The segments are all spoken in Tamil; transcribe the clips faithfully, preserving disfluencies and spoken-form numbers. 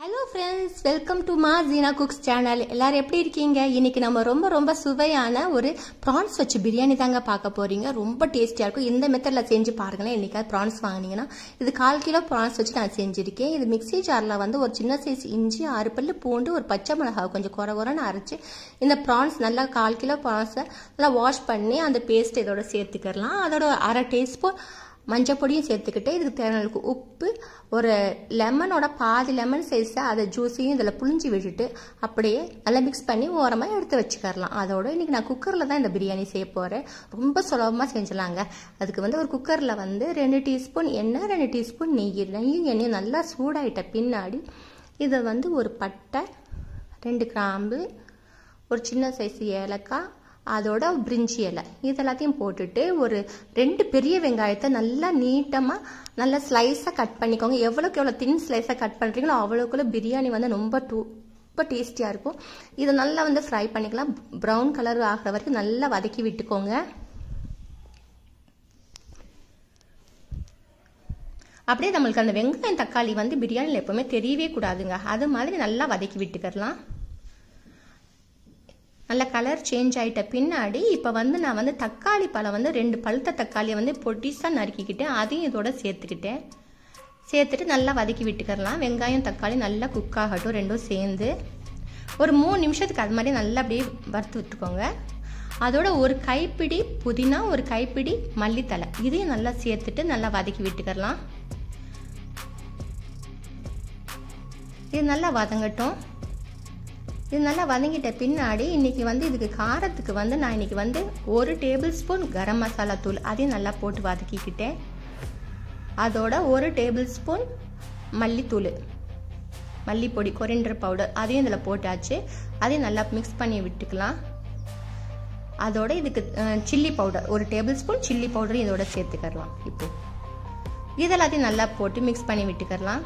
Hello friends, welcome to Ma Zina Cooks channel. எல்லாரும் எப்படி இருக்கீங்க? இன்னைக்கு நம்ம ரொம்ப ரொம்ப சுவையான ஒரு prawns வச்சு பிரியாணி தாங்க பார்க்க போறீங்க. ரொம்ப டேஸ்டியா இருக்கும். இந்த மெத்தட்ல செஞ்சு பாருங்க. இன்னைக்கு prawns வாங்குனீங்கன்னா இது கால் கிலோ prawns வச்சு நான் செஞ்சிருக்கேன். இது மிக்ஸி ஜார்ல வந்து ஒரு சின்ன சைஸ் இஞ்சி, ஆறு பல்லு பூண்டு, ஒரு பச்சை மிளகாய் கொஞ்சம் குறை குறைன்னு அரைச்சு இந்த prawns நல்லா கால் கிலோ prawns நல்லா வாஷ் பண்ணி அந்த பேஸ்ட் இதோட சேர்த்துக்கலாம். அதோட அரை டீஸ்பூன் மஞ்சள் பொடியும் சேர்த்துக்கிட்டு இதுக்கு தேவையான உப்பு, ஒரு லெமனோட பாதி லெமன் சைஸை அதை ஜூஸையும் இதில் புளிஞ்சு விட்டுட்டு அப்படியே நல்லா மிக்ஸ் பண்ணி ஓரமாக எடுத்து வச்சுக்கரலாம். அதோட இன்றைக்கி நான் குக்கரில் தான் இந்த பிரியாணி செய்ய போகிறேன். ரொம்ப சுலபமாக செஞ்சிடலாங்க. அதுக்கு வந்து ஒரு குக்கரில் வந்து ரெண்டு டீஸ்பூன் எண்ணெய், ரெண்டு டீஸ்பூன் நெய், நெய்யும் எண்ணெயும் நல்லா சூடாயிட்ட பின்னாடி இதை வந்து ஒரு பட்டை, ரெண்டு கிராம்பு, ஒரு சின்ன சைஸ் ஏலக்காய், அதோட பிரிஞ்சி இலை இதெல்லாத்தையும் போட்டுட்டு ஒரு ரெண்டு பெரிய வெங்காயத்தை நல்லா நீட்டமாக நல்லா ஸ்லைஸாக கட் பண்ணிக்கோங்க. எவ்வளோக்கு எவ்வளோ தின் ஸ்லைஸாக கட் பண்ணுறீங்களோ அவ்வளோக்குள்ள பிரியாணி வந்து ரொம்ப டூ ரொம்ப டேஸ்டியாக இருக்கும். இதை நல்லா வந்து ஃப்ரை பண்ணிக்கலாம். ப்ரௌன் கலர் ஆகிற வரைக்கும் நல்லா வதக்கி விட்டுக்கோங்க. அப்படியே நம்மளுக்கு அந்த வெங்காயம் தக்காளி வந்து பிரியாணியில் எப்போவுமே தெரியவே கூடாதுங்க. அது மாதிரி நல்லா வதக்கி விட்டுக்கலாம். நல்ல கலர் சேஞ்ச் ஆகிட்ட பின்னாடி இப்போ வந்து நான் வந்து தக்காளி பழம் வந்து ரெண்டு பழுத்த தக்காளியை வந்து பொடிசாக நறுக்கிக்கிட்டேன். அதையும் இதோட சேர்த்துக்கிட்டேன். சேர்த்துட்டு நல்லா வதக்கி விட்டுக்கலாம். வெங்காயம் தக்காளி நல்லா குக் ஆகட்டும். ரெண்டும் சேர்ந்து ஒரு மூணு நிமிஷத்துக்கு அது மாதிரி நல்லா அப்படியே வறுத்து விட்டுக்கோங்க. அதோட ஒரு கைப்பிடி புதினா, ஒரு கைப்பிடி மல்லித்தலை இதையும் நல்லா சேர்த்துட்டு நல்லா வதக்கி விட்டுக்கலாம். இது நல்லா வதங்கட்டும். இது நல்லா வதங்கிட்ட பின்னாடி இன்னைக்கு வந்து இதுக்கு காரத்துக்கு வந்து நான் இன்னைக்கு வந்து ஒரு டேபிள் ஸ்பூன் கரம் மசாலா தூள் அதையும் நல்லா போட்டு வதக்கிக்கிட்டேன். அதோட ஒரு டேபிள் ஸ்பூன் மல்லித்தூள், மல்லிப்பொடி, கொரிண்டர் பவுடர் அதையும் இதில் போட்டாச்சு. அதையும் நல்லா மிக்ஸ் பண்ணி விட்டுக்கலாம். அதோட இதுக்கு சில்லி பவுடர் ஒரு டேபிள் ஸ்பூன் சில்லி பவுடர் இதோட சேர்த்துக்கலாம். இப்போ இதெல்லாத்தையும் நல்லா போட்டு மிக்ஸ் பண்ணி விட்டுக்கலாம்.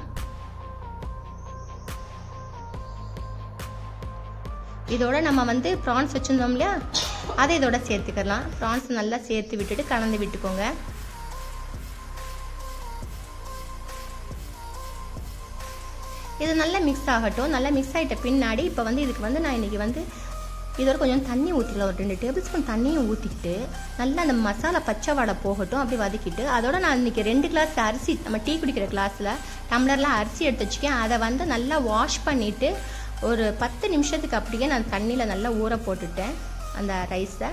இதோட நம்ம வந்து ப்ரான்ஸ் வச்சுருந்தோம் இல்லையா, அதை இதோட சேர்த்துக்கலாம். ப்ரான்ஸ் நல்லா சேர்த்து விட்டுட்டு கலந்து விட்டுக்கோங்க. இது நல்லா மிக்ஸ் ஆகட்டும். நல்லா மிக்ஸ் ஆகிட்ட பின்னாடி இப்போ வந்து இதுக்கு வந்து நான் இன்றைக்கி வந்து இதோட கொஞ்சம் தண்ணி ஊற்றிக்கலாம். ஒரு ரெண்டு டேபிள் ஸ்பூன் தண்ணியும் ஊற்றிக்கிட்டு நல்லா அந்த மசாலா பச்சை வாடை போகட்டும். அப்படி வதக்கிட்டு அதோட நான் இன்றைக்கி ரெண்டு கிளாஸ் அரிசி, நம்ம டீ குடிக்கிற கிளாஸில் டம்ளர்லாம் அரிசி எடுத்து வச்சுக்கேன். அதை வந்து நல்லா வாஷ் பண்ணிவிட்டு ஒரு பத்து நிமிஷத்துக்கு அப்படியே நான் தண்ணியில் நல்லா ஊற போட்டுட்டேன். அந்த ரைஸை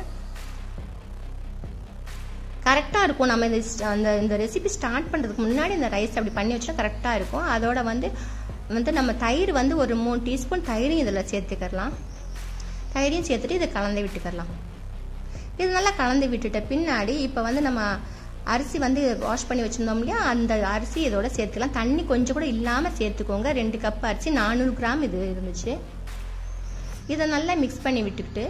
கரெக்டாக இருக்கும். நம்ம இந்த அந்த இந்த ரெசிபி ஸ்டார்ட் பண்ணுறதுக்கு முன்னாடி இந்த ரைஸ் அப்படி பண்ணி வச்சா கரெக்டாக இருக்கும். அதோட வந்து வந்து நம்ம தயிர் வந்து ஒரு மூணு டீஸ்பூன் தயிரையும் இதில் சேர்த்துக்கலாம். தயிரையும் சேர்த்துட்டு இதை கலந்து விட்டுக்கலாம். இது நல்லா கலந்து விட்டுட்ட பின்னாடி இப்போ வந்து நம்ம அரிசி வந்து வாஷ் பண்ணி வச்சுருந்தோம் இல்லையா, அந்த அரிசி இதோட சேர்த்துக்கலாம். தண்ணி கொஞ்சம் கூட இல்லாமல் சேர்த்துக்கோங்க. ரெண்டு கப் அரிசி நானூறு கிராம் இது இருந்துச்சு. இதை நல்லா மிக்ஸ் பண்ணி விட்டுக்கிட்டு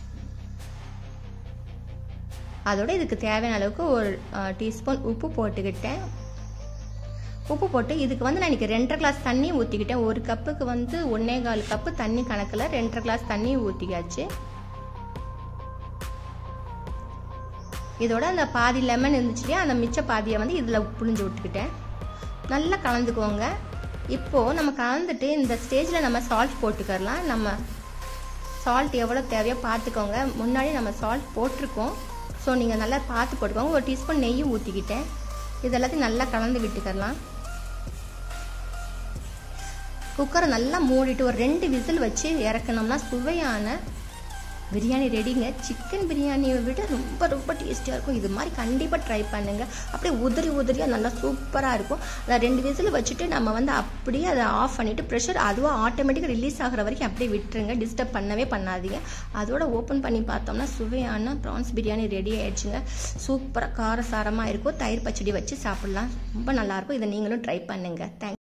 அதோட இதுக்கு தேவையான அளவுக்கு ஒரு டீஸ்பூன் உப்பு போட்டுக்கிட்டேன். உப்பு போட்டு இதுக்கு வந்து நான் இன்றைக்கி ரெண்டரை கிளாஸ் தண்ணி ஊற்றிக்கிட்டேன். ஒரு கப்புக்கு வந்து ஒன்னே கால் கப்பு தண்ணி கணக்கில் ரெண்டரை கிளாஸ் தண்ணி ஊற்றிக்காச்சு. இதோட அந்த பாதி லெமன் இருந்துச்சு இல்லையா, அந்த மிச்ச பாதியை வந்து இதில் புளிஞ்சு விட்டுக்கிட்டேன். நல்லா கலந்துக்கோங்க. இப்போது நம்ம கலந்துட்டு இந்த ஸ்டேஜில் நம்ம சால்ட் போட்டுக்கலாம். நம்ம சால்ட் எவ்வளோ தேவையோ பார்த்துக்கோங்க. முன்னாடி நம்ம சால்ட் போட்டிருக்கோம். ஸோ நீங்கள் நல்லா பார்த்து போட்டுக்கோங்க. ஒரு டீஸ்பூன் நெய்யும் ஊற்றிக்கிட்டேன். இதெல்லாத்தையும் நல்லா கலந்து விட்டுக்கலாம். குக்கரை நல்லா மூடிட்டு ஒரு ரெண்டு விசில் வச்சு இறக்கணும்னா சுவையான பிரியாணி ரெடிங்க. சிக்கன் பிரியாணியை விட ரொம்ப ரொம்ப டேஸ்டியாக இருக்கும். இது மாதிரி கண்டிப்பாக ட்ரை பண்ணுங்கள். அப்படியே உதிரி உதிரியாக நல்லா சூப்பராக இருக்கும். அதை ரெண்டு விசில் வச்சுட்டு நம்ம வந்து அப்படியே அதை ஆஃப் பண்ணிவிட்டு ப்ரெஷர் அதுவாக ஆட்டோமேட்டிக்காக ரிலீஸ் ஆகிற வரைக்கும் அப்படியே விட்டுருங்க. டிஸ்டர்ப் பண்ணவே பண்ணாதீங்க. அதோட ஓப்பன் பண்ணி பார்த்தோம்னா சுவையான ப்ரான்ஸ் பிரியாணி ரெடி ஆயிடுச்சுங்க. சூப்பராக காரசாரமாக இருக்கும். தயிர் பச்சடி வச்சு சாப்பிட்லாம். ரொம்ப நல்லாயிருக்கும். இதை நீங்களும் ட்ரை பண்ணுங்கள். தேங்க்ஸ்.